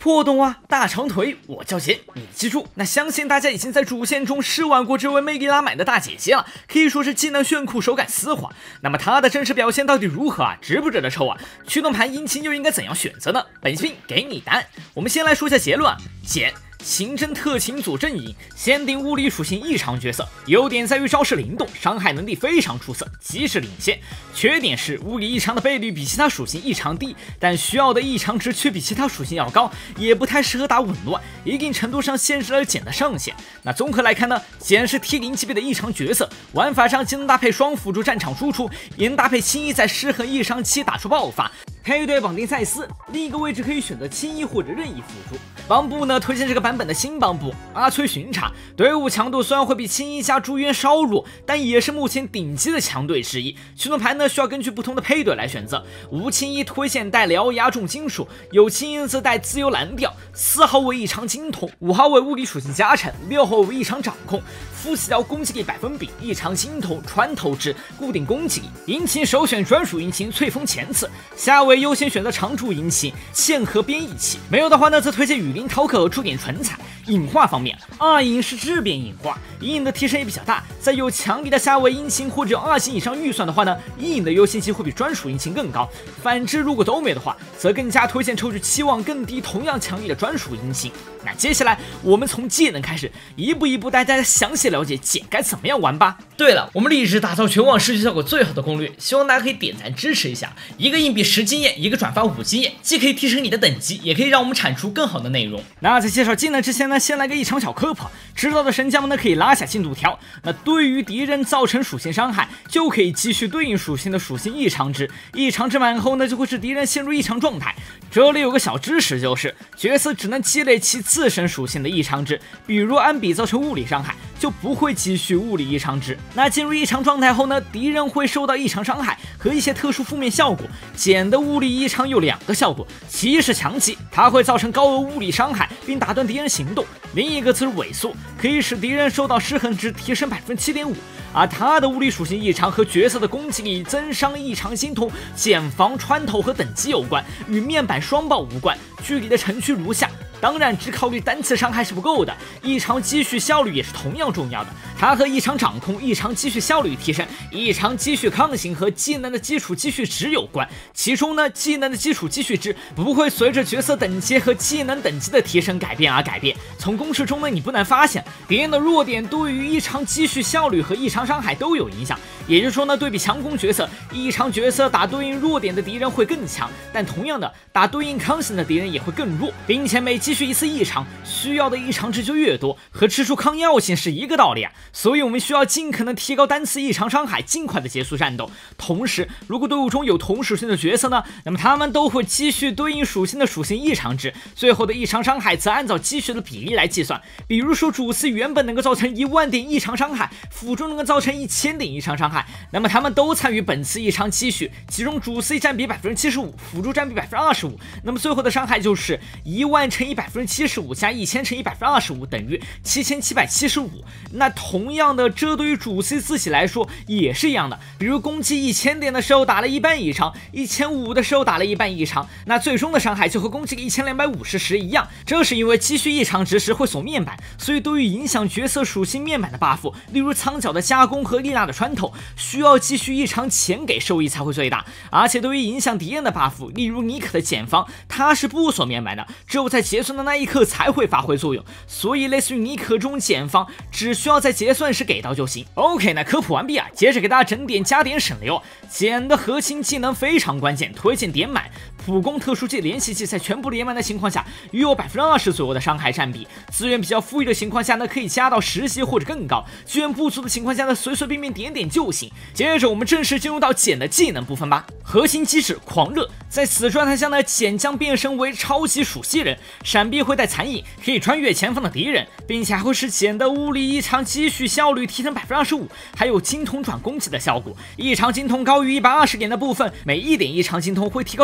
破洞啊，大长腿，我叫杰，你记住。那相信大家已经在主线中试玩过这位梅丽拉买的大姐姐了，可以说是技能炫酷，手感丝滑。那么她的真实表现到底如何啊？值不值得抽啊？驱动盘引擎又应该怎样选择呢？本期给你答案。我们先来说一下结论啊，简。刑侦特勤组阵营限定物理属性异常角色，优点在于招式灵动，伤害能力非常出色，及时领先。缺点是物理异常的倍率比其他属性异常低，但需要的异常值却比其他属性要高，也不太适合打紊乱，一定程度上限制了简的上限。那综合来看呢，简是 T0级别的异常角色，玩法上既能搭配双辅助战场输出，也能搭配轻易在失衡异常期打出爆发。配对绑定赛斯，另一个位置可以选择轻易或者任意辅助。帮部呢，推荐这个版本的新帮部阿崔巡查，队伍强度虽然会比轻易加朱渊稍弱，但也是目前顶级的强队之一。驱动盘呢，需要根据不同的配对来选择。无轻易推荐带獠牙重金属，有轻易则带自由蓝调。4号为异常精通，5号为物理属性加成，6号为异常掌控。副系调攻击力100%，异常精通，穿透值，固定攻击力。引擎首选专属引擎翠峰前刺，下位优先选择常驻引擎嵌合编译器，没有的话呢，则推荐雨林陶可和触点唇彩。隐化方面，2隐是质变隐化，1隐的提升也比较大，在有强力的下位引擎或者有2星以上预算的话呢，1隐的优先级会比专属引擎更高。反之，如果都没的话，则更加推荐抽取期望更低、同样强力的专属引擎。那接下来我们从技能开始，一步一步带大家详细了解简该怎么样玩吧。对了，我们立志打造全网视觉效果最好的攻略，希望大家可以点赞支持一下。一个硬币10经验，一个转发5经验，既可以提升你的等级，也可以让我们产出更好的内容。那在介绍技能之前呢，先来个异常小科普，知道的神将们呢可以拉下进度条。那对于敌人造成属性伤害，就可以继续对应属性的属性异常值，异常值满后呢，就会使敌人陷入异常状态。这里有个小知识，就是角色只能积累其自身属性的异常值，比如安比造成物理伤害，就不会继续物理异常值。那进入异常状态后呢，敌人会受到异常伤害和一些特殊负面效果。简的物理异常有2个效果，其一是强击，它会造成高额物理伤害并打断敌人行动；另一个则是萎缩，可以使敌人受到失衡值提升7.5%。而它的物理属性异常和角色的攻击力、增伤、异常精通、减防、穿透和等级有关，与面板双爆无关。具体的程序如下。当然，只考虑单次伤害是不够的，异常积蓄效率也是同样重要的。它和异常掌控、异常积蓄效率提升、异常积蓄抗性和技能的基础积蓄值有关。其中呢，技能的基础积蓄值不会随着角色等级和技能等级的提升改变而改变。从公式中呢，你不难发现，敌人的弱点对于异常积蓄效率和异常伤害都有影响。也就是说呢，对比强攻角色，异常角色打对应弱点的敌人会更强，但同样的，打对应抗性的敌人也会更弱，并且每积蓄一次异常，需要的异常值就越多，和吃出抗药性是一个道理啊。所以我们需要尽可能提高单次异常伤害，尽快的结束战斗。同时，如果队伍中有同属性的角色呢，那么他们都会积蓄对应属性的属性异常值，最后的异常伤害则按照积蓄的比例来计算。比如说主 C 原本能够造成10000点异常伤害，辅助能够造成1000点异常伤害，那么他们都参与本次异常积蓄，其中主 C 占比75%，辅助占比25%，那么最后的伤害就是10000乘以75%加1000乘以25%等于7775。那同样的，这对于主 C 自己来说也是一样的，比如攻击1000点的时候打了1半异常，1500的时候打了1半异常，那最终的伤害就和攻击1250时一样。这是因为积蓄异常值时会锁面板，所以对于影响角色属性面板的 buff， 例如苍角的加工和丽娜的穿透，需要积蓄异常前给收益才会最大。而且对于影响敌人的 buff， 例如尼可的减防，它是不锁面板的，只有在结算的那一刻才会发挥作用，所以类似于尼可这种减防，只需要在结算时给到就行。OK， 那科普完毕啊，接着给大家整点加点省流。简的核心技能非常关键，推荐点满。普攻特殊技联系技在全部连满的情况下，约有20%左右的伤害占比。资源比较富裕的情况下呢，可以加到10级或者更高。资源不足的情况下呢，随随便便点点就行。接着我们正式进入到简的技能部分吧。核心机制狂热，在此状态下呢，简将变身为超级属性人，闪避会带残影，可以穿越前方的敌人，并且还会使简的物理异常积蓄效率提升25%，还有精通转攻击的效果。异常精通高于120点的部分，每1点异常精通会提高2点攻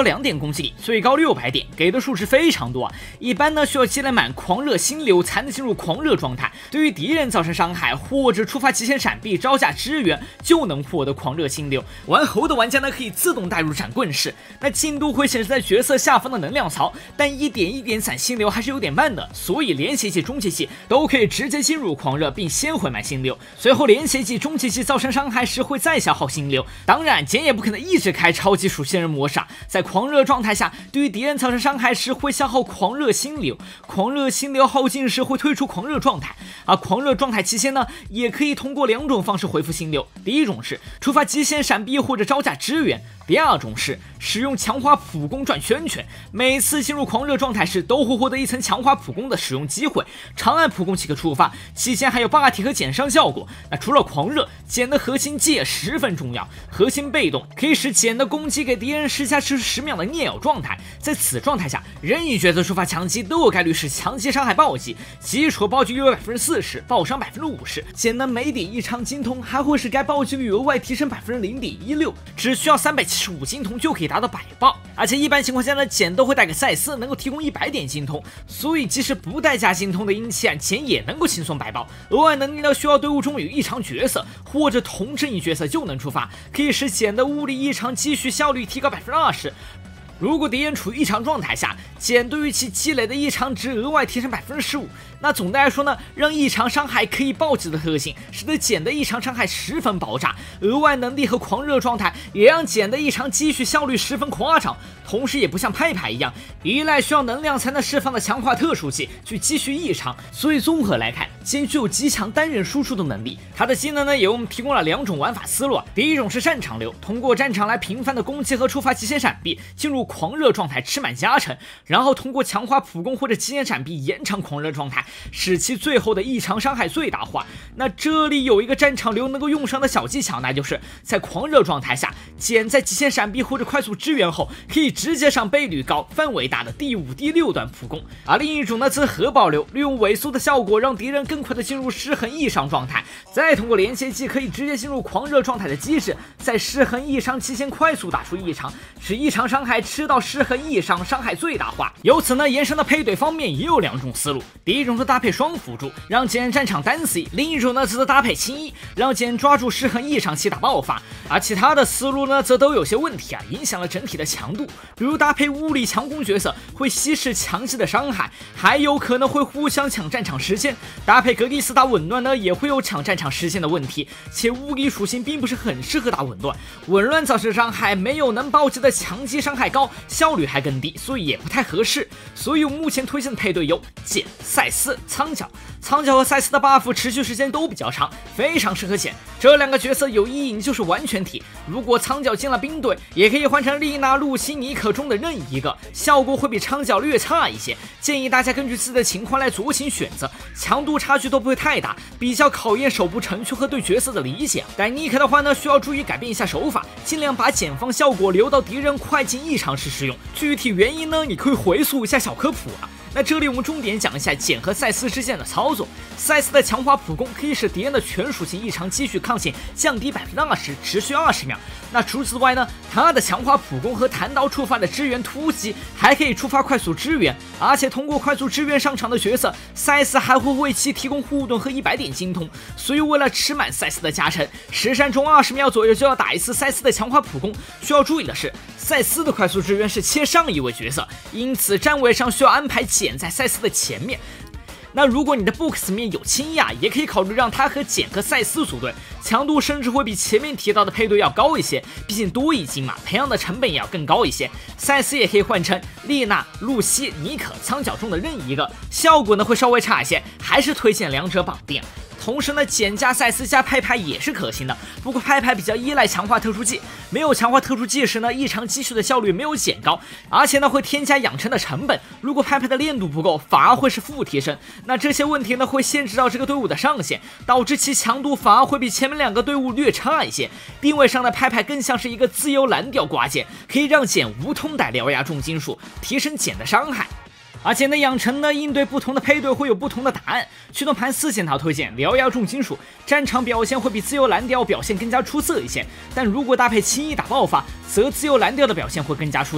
攻击力，最高600点，给的数值非常多啊。一般呢需要积累满狂热心流才能进入狂热状态，对于敌人造成伤害或者触发极限闪避招架支援就能获得狂热心流。玩猴的玩家呢可以自动带入斩棍式，那进度会显示在角色下方的能量槽，但一点一点攒心流还是有点慢的，所以连血技、中血技都可以直接进入狂热并先回满心流，随后连血技、中血技造成伤害时会再消耗心流。当然简也不可能一直开超级属性人模式，在狂热状态下对于敌人造成伤害时会消耗狂热心流，狂热心流耗尽时会退出狂热状态，而狂热状态期间呢也可以通过2种方式回复心流，第一种是触发极限闪避或者招架支援，第二种是使用强化普攻转圈圈，每次进入狂热状态时都会获得1层强化普攻的使用机会，长按普攻即可触发，期间还有霸体和减伤效果。那除了狂热，减的核心技也十分重要，核心被动可以使减的攻击给敌人施加持续10秒的啮咬状态，在此状态下任意角色触发强击都有概率使强击伤害暴击，基础暴击率为40%，爆伤50%，减的每点异常精通还会使该暴击率额外提升0.16%，只需要375精通就可以达到100爆。而且一般情况下呢，减都会带给赛斯能够提供100点精通，所以即使不带加精通的鹰器减也能够轻松100爆。额外能力呢需要队伍中有异常角色或者同阵营角色就能触发，可以使减的物理异常继续效率提高20%。如果敌人处于异常状态下，减对于其积累的异常值额外提升15%。那总的来说呢，让异常伤害可以暴击的特性，使得减的异常伤害十分爆炸。额外能力和狂热状态也让减的异常继续效率十分夸张。同时也不像派派一样依赖需要能量才能释放的强化特殊技去继续异常。所以综合来看，减具有极强单人输出的能力。它的技能呢，也为我们提供了2种玩法思路。第一种是战场流，通过战场来频繁的攻击和触发极限闪避，进入狂热状态吃满加成，然后通过强化普攻或者极限闪避延长狂热状态，使其最后的异常伤害最大化。那这里有一个战场流能够用上的小技巧，那就是在狂热状态下，减在极限闪避或者快速支援后，可以直接上倍率高、范围大的第5、第6段普攻。而另一种呢，则核保流，利用萎缩的效果让敌人更快的进入失衡异常状态，再通过连接技可以直接进入狂热状态的机制，在失衡异常期间快速打出异常，使异常伤害吃到失衡异常伤害最大化。由此呢，延伸的配对方面也有2种思路。第一种是搭配双辅助，让减战场单 C； 另一种呢，则搭配轻一，让减抓住失衡异常期打爆发。而其他的思路呢，则都有些问题影响了整体的强度。比如搭配物理强攻角色会稀释强击的伤害，还有可能会互相抢战场时间。搭配格里斯打紊乱呢，也会有抢战场时间的问题，且物理属性并不是很适合打紊乱。紊乱造成伤害没有能暴击的强击伤害高，效率还更低，所以也不太合适。所以我目前推荐的配对有减、赛斯、苍角。苍角和赛斯的 buff 持续时间都比较长，非常适合减。这2个角色有一赢就是完全体。如果苍角进了兵队，也可以换成丽娜、露西、妮可中的任意一个，效果会比苍角略差一些。建议大家根据自己的情况来酌情选择，强度差距都不会太大，比较考验手部程序和对角色的理解。但妮可的话呢，需要注意改变一下手法，尽量把减方效果留到敌人快进异常时使用。具体原因呢，你可以回溯一下小科普啊。那这里我们重点讲一下减和赛斯之间的操作。赛斯的强化普攻可以使敌人的全属性异常继续抗性降低20%，持续20秒。那除此之外呢，它的强化普攻和弹刀触发的支援突击还可以触发快速支援，而且通过快速支援上场的角色，赛斯还会为其提供护盾和100点精通。所以为了吃满赛斯的加成，实战中20秒左右就要打一次赛斯的强化普攻。需要注意的是，赛斯的快速支援是切上一位角色，因此站位上需要安排减在赛斯的前面。那如果你的 box 面有轻亚，也可以考虑让他和减和赛斯组队，强度甚至会比前面提到的配对要高一些，毕竟多一金嘛，培养的成本也要更高一些。赛斯也可以换成丽娜、露西、妮可、苍角中的任意一个，效果呢会稍微差一些，还是推荐2者绑定。同时呢，减加赛斯加派派也是可行的，不过派派比较依赖强化特殊技，没有强化特殊技时呢，异常积蓄的效率没有减高，而且呢会添加养成的成本。如果派派的练度不够，反而会是负提升。那这些问题呢会限制到这个队伍的上限，导致其强度反而会比前面2个队伍略差一些。定位上的派派更像是一个自由蓝调挂件，可以让减无痛带獠牙重金属，提升减的伤害。而减的养成呢，应对不同的配对会有不同的答案。驱动盘4件套推荐獠牙重金属，战场表现会比自由蓝调表现更加出色一些，但如果搭配轻易打爆发，则自由蓝调的表现会更加出色。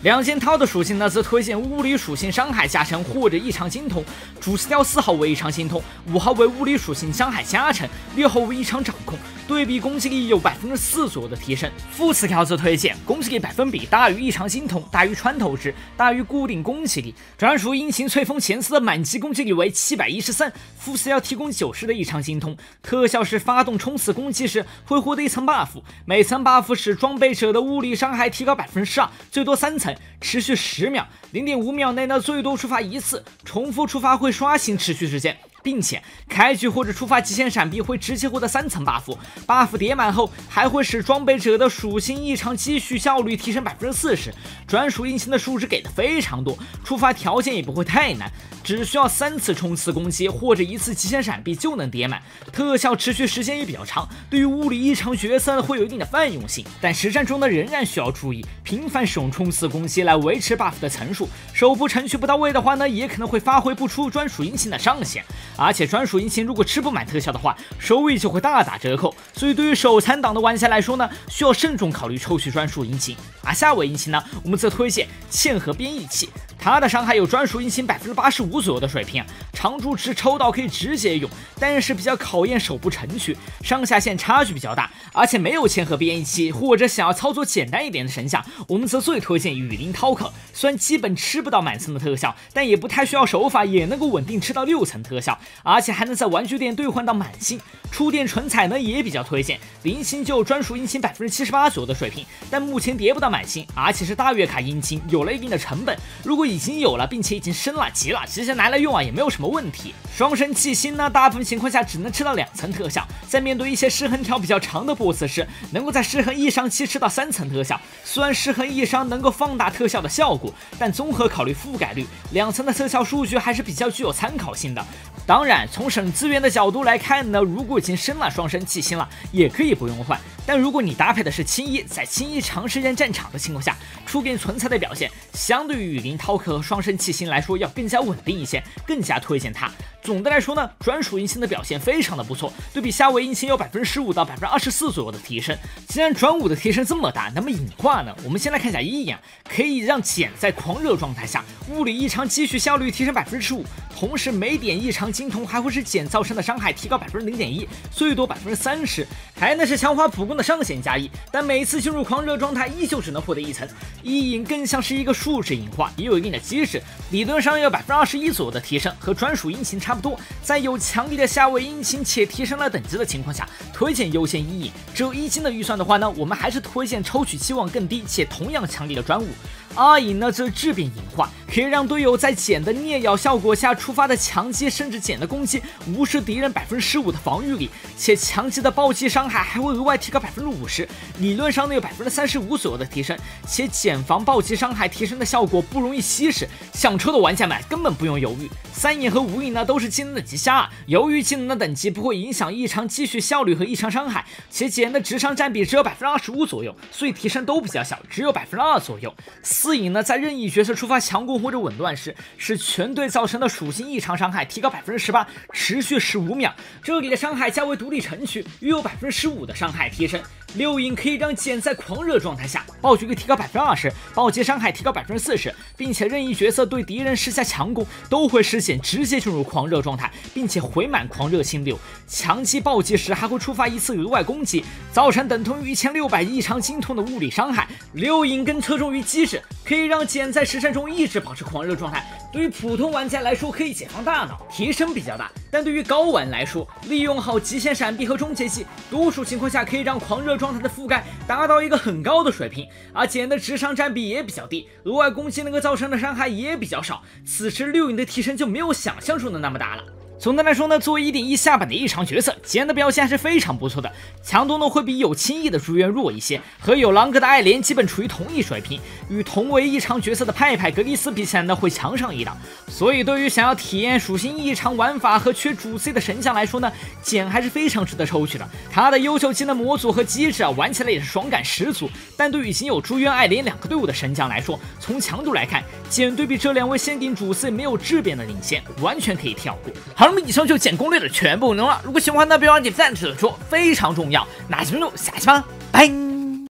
两件套的属性呢，则推荐物理属性伤害加成或者异常精通。主词条4号为异常精通，5号为物理属性伤害加成，6号为异常掌控。对比攻击力有4%左右的提升。副词条则推荐攻击力百分比大于异常精通，大于穿透值，大于固定攻击力。专属引擎翠风前4的满级攻击力为713，副词条提供90的异常精通。特效是发动冲刺攻击时会获得1层 buff， 每层 buff 使装备者的物理伤害提高12%，最多3层，持续10秒，0.5秒内呢最多触发1次，重复触发会刷新持续时间。并且开局或者触发极限闪避会直接获得3层 buff 叠满后还会使装备者的属性异常积蓄效率提升40%。专属引擎的数值给的非常多，触发条件也不会太难，只需要3次冲刺攻击或者1次极限闪避就能叠满。特效持续时间也比较长，对于物理异常角色会有一定的泛用性，但实战中呢仍然需要注意频繁使用冲刺攻击来维持 buff 的层数，手部程序不到位的话呢，也可能会发挥不出专属引擎的上限。而且专属引擎如果吃不满特效的话，收益就会大打折扣，所以对于手残党的玩家来说呢，需要慎重考虑抽取专属引擎。而下位引擎呢，我们则推荐嵌合编译器，它的伤害有专属引擎85%左右的水平，常驻值抽到可以直接用，但是比较考验手部程序，上下限差距比较大，而且没有嵌合编译器或者想要操作简单一点的神像，我们则最推荐雨林饕客。虽然基本吃不到满层的特效，但也不太需要手法，也能够稳定吃到6层特效，而且还能在玩具店兑换到满星。触电纯彩呢也比较推荐，零星就有专属引擎78%左右的水平，但目前叠不到满星，而且是大月卡引擎，有了一定的成本。如果已经有了并且已经升了级了，直接拿来用啊也没有什么问题。双生气星呢，大部分情况下只能吃到2层特效，在面对一些失衡条比较长的 BOSS 时，能够在失衡异伤期吃到3层特效。虽然失衡异伤能够放大特效的效果，但综合考虑覆盖率，2层的特效数据还是比较具有参考性的。当然，从省资源的角度来看呢，如果已经升了双生气星了，也可以不用换。但如果你搭配的是青衣，在青衣长时间战场的情况下，触电纯彩的表现，相对于雨林饕客和双生气星来说要更加稳定一些，更加推荐它。总的来说呢，专属引擎的表现非常的不错，对比下位引擎有15%到24%左右的提升。既然转5的提升这么大，那么隐化呢？我们先来看一下一眼，可以让减在狂热状态下，物理异常积蓄效率提升15%，同时每点异常精通还会使减造成的伤害提高0.1%，最多30%，还能是强化普攻的上限加1，但每次进入狂热状态依旧只能获得1层。一隐更像是一个数值隐化，也有一定的机制，理论上有21%左右的提升，和专属引擎差不多。在有强力的下位引擎且提升了等级的情况下，推荐优先一隐。只有1金的预算的话呢，我们还是推荐抽取期望更低且同样强力的专武。2隐呢则质变隐化，可以让队友在减的啮咬效果下触发的强击甚至减的攻击无视敌人15%的防御力，且强击的暴击伤害还会额外提高50%，理论上呢有35%左右的提升，且减防暴击伤害提升的效果不容易稀释，想抽的玩家们根本不用犹豫。3隐和5隐呢都是技能等级下2，由于技能的等级不会影响异常积蓄效率和异常伤害，且减的直伤占比只有25%左右，所以提升都比较小，只有2%左右。4隐呢在任意角色触发强攻或者紊乱时，使全队造成的属性异常伤害提高18%，持续15秒。这里的伤害价为独立程序，约有15%的伤害提升。6隐可以让减在狂热状态下，暴击率提高20%，暴击伤害提高40%，并且任意角色对敌人施下强攻都会使减直接进入狂热状态，并且回满狂热星流。强击暴击时还会触发1次额外攻击，造成等同于1600异常精通的物理伤害。6隐更侧重于机制，可以让减在实战中一直保持狂热状态。对于普通玩家来说可以解放大脑，提升比较大，但对于高玩来说，利用好极限闪避和终结技，多数情况下可以让狂热状态的覆盖达到一个很高的水平，而减的直伤占比也比较低，额外攻击能够造成的伤害也比较少，此时6隐的提升就没有想象中的那么大了。总的来说呢，作为 1.1 下版的异常角色，简的表现还是非常不错的，强度呢会比有轻易的朱渊弱一些，和有狼哥的爱莲基本处于同一水平，与同为异常角色的派派格丽斯比起来呢会强上一档。所以对于想要体验属性异常玩法和缺主 C 的神将来说呢，简还是非常值得抽取的。他的优秀技能模组和机制玩起来也是爽感十足。但对于已经有朱渊、爱莲2个队伍的神将来说，从强度来看，简对比这2位限定主 C 没有质变的领先，完全可以跳过。好了，以上就简攻略的全部内容了。如果喜欢呢，别忘了点赞、支持说，非常重要。那咱们就下期吧，拜。